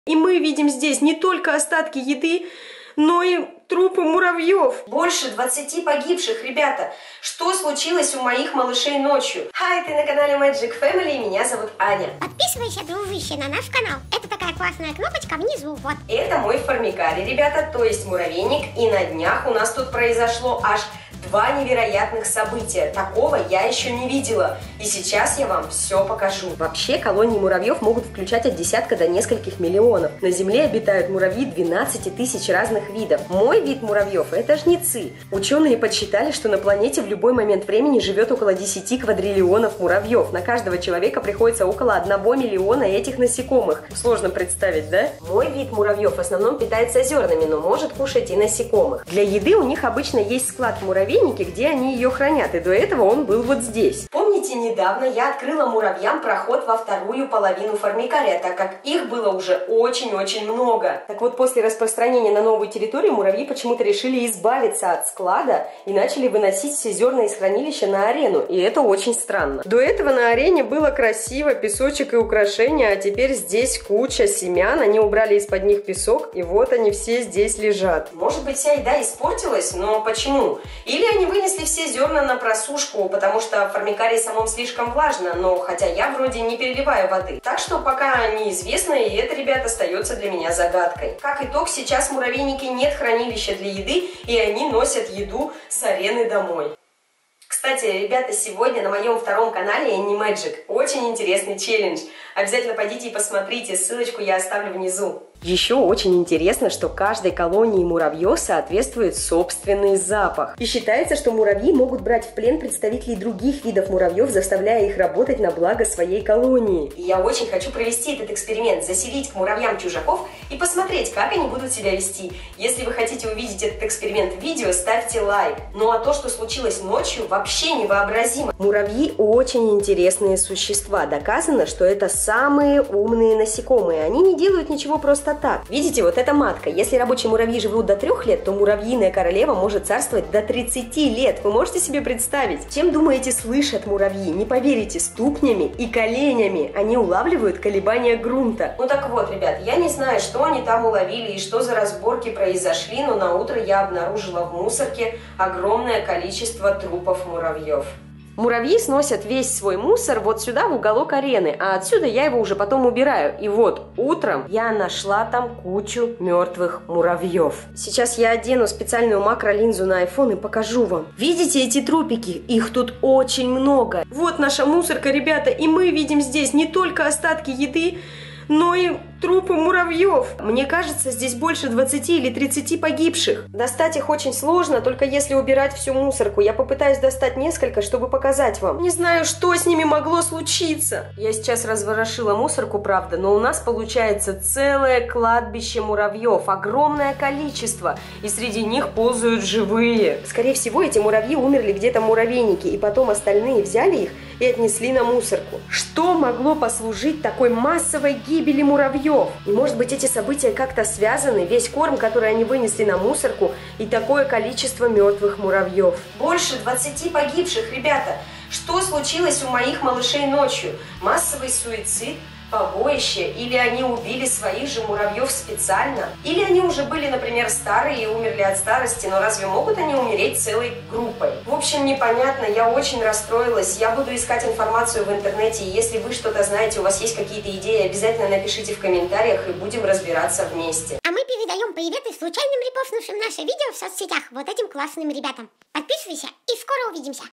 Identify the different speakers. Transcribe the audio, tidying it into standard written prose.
Speaker 1: И мы видим здесь не только остатки еды, но и трупы муравьев. Больше 20 погибших, ребята. Что случилось у моих малышей ночью? Хай, ты на канале Magic Family, и меня зовут Аня.
Speaker 2: Подписывайся, дружище, на наш канал. Это такая классная кнопочка внизу, вот.
Speaker 1: Это мой формикарий, ребята, то есть муравейник. И на днях у нас тут произошло аж 2 невероятных события. Такого я еще не видела. И сейчас я вам все покажу. Вообще, колонии муравьев могут включать от десятка до нескольких миллионов. На Земле обитают муравьи 12 тысяч разных видов. Мой вид муравьев – это жнецы. Ученые подсчитали, что на планете в любой момент времени живет около 10 квадриллионов муравьев. На каждого человека приходится около 1 миллиона этих насекомых. Сложно представить, да? Мой вид муравьев в основном питается зернами, но может кушать и насекомых. Для еды у них обычно есть склад в муравейнике, где они ее хранят, и до этого он был вот здесь. Помните, недавно я открыла муравьям проход во вторую половину формикария, так как их было уже очень-очень много. Так вот, после распространения на новую территорию муравьи почему-то решили избавиться от склада и начали выносить все зерна из хранилища на арену, и это очень странно. До этого на арене было красиво, песочек и украшения, а теперь здесь куча семян, они убрали из-под них песок, и вот они все здесь лежат. Может быть, вся еда испортилась, но почему? Или они вынесли все зерна на просушку, потому что в формикарии самом слишком влажно, но хотя я вроде не переливаю воды. Так что пока неизвестно, и это, ребят, остается для меня загадкой. Как итог, сейчас в муравейнике нет хранилища для еды, и они носят еду с арены домой. Кстати, ребята, сегодня на моем втором канале Animagic очень интересный челлендж. Обязательно пойдите и посмотрите, ссылочку я оставлю внизу. Еще очень интересно, что каждой колонии муравьев соответствует собственный запах. И считается, что муравьи могут брать в плен представителей других видов муравьев, заставляя их работать на благо своей колонии. И я очень хочу провести этот эксперимент, заселить к муравьям чужаков и посмотреть, как они будут себя вести. Если вы хотите увидеть этот эксперимент в видео, ставьте лайк. Ну а то, что случилось ночью, вообще невообразимо. Муравьи очень интересные существа. Доказано, что это самые умные насекомые. Они не делают ничего просто так. Видите, вот эта матка. Если рабочие муравьи живут до 3 лет, то муравьиная королева может царствовать до 30 лет. Вы можете себе представить? Чем, думаете, слышат муравьи? Не поверите, ступнями и коленями. Они улавливают колебания грунта. Ну так вот, ребят, я не знаю, что они там уловили и что за разборки произошли, но на утро я обнаружила в мусорке огромное количество трупов муравьев. Муравьи сносят весь свой мусор вот сюда, в уголок арены, а отсюда я его уже потом убираю. И вот утром я нашла там кучу мертвых муравьев. Сейчас я одену специальную макролинзу на iPhone и покажу вам. Видите эти трупики? Их тут очень много. Вот наша мусорка, ребята, и мы видим здесь не только остатки еды, но и трупы муравьев. Мне кажется, здесь больше 20 или 30 погибших. Достать их очень сложно, только если убирать всю мусорку. Я попытаюсь достать несколько, чтобы показать вам. Не знаю, что с ними могло случиться. Я сейчас разворошила мусорку, правда, но у нас получается целое кладбище муравьев. Огромное количество. И среди них ползают живые. Скорее всего, эти муравьи умерли где-то в муравейнике, и потом остальные взяли их и отнесли на мусорку. Что могло послужить такой массовой гибели муравьев? И может быть эти события как-то связаны, весь корм, который они вынесли на мусорку, и такое количество мертвых муравьев. Больше 20 погибших, ребята. Что случилось у моих малышей ночью? Массовый суицид? Побоище? Или они убили своих же муравьев специально? Или они уже были, например, старые и умерли от старости, но разве могут они умереть целой группой? В общем, непонятно, я очень расстроилась. Я буду искать информацию в интернете, и если вы что-то знаете, у вас есть какие-то идеи, обязательно напишите в комментариях, и будем разбираться вместе.
Speaker 2: А мы передаем приветы случайным репостнувшим наше видео в соцсетях вот этим классным ребятам. Подписывайся, и скоро увидимся!